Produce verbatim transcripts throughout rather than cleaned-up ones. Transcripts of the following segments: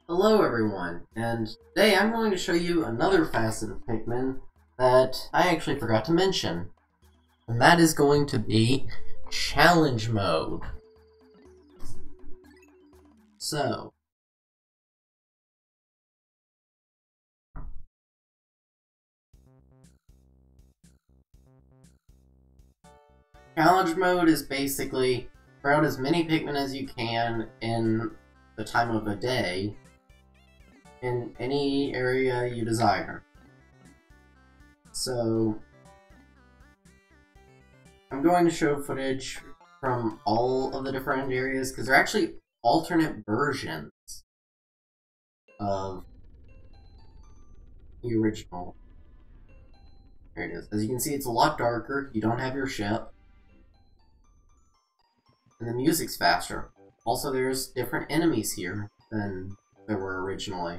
Hello everyone, and today I'm going to show you another facet of Pikmin that I actually forgot to mention. And that is going to be Challenge Mode. So, Challenge Mode is basically throw out as many Pikmin as you can in the time of the day in any area you desire. So, I'm going to show footage from all of the different areas because they're actually alternate versions of the original. There it is. As you can see, it's a lot darker. You don't have your ship. And the music's faster. Also, there's different enemies here than there were originally.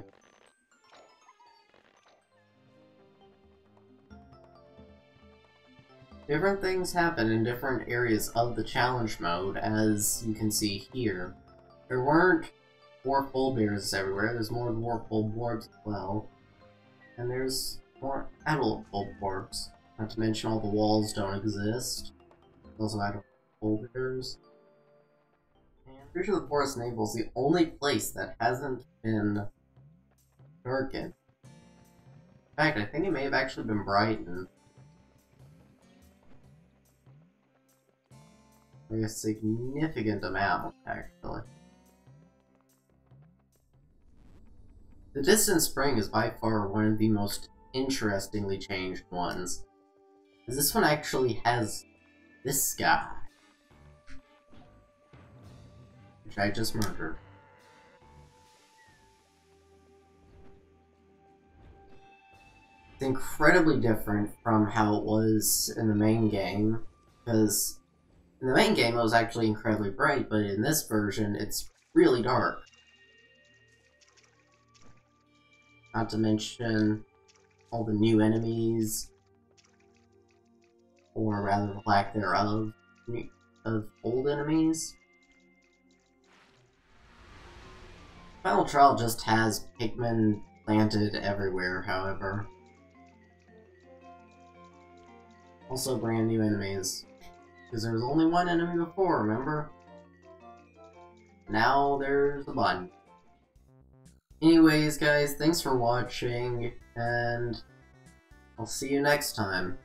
Different things happen in different areas of the challenge mode, as you can see here. There weren't dwarf bulbears everywhere, there's more dwarf bulborbs as well. And there's more adult bulborbs. Not to mention all the walls don't exist. There's also adult bulbears. And I'm pretty sure the Forest Navel is the only place that hasn't been darkened. In fact, I think it may have actually been brightened. Like a significant amount, actually. The Distant Spring is by far one of the most interestingly changed ones. Because this one actually has this guy. Which I just murdered. It's incredibly different from how it was in the main game, because in the main game it was actually incredibly bright, but in this version it's really dark. Not to mention all the new enemies, or rather the lack thereof, of old enemies. Final Trial just has Pikmin planted everywhere, however. Also brand new enemies. Because there was only one enemy before, remember? Now there's a bunch. Anyways, guys, thanks for watching, and I'll see you next time.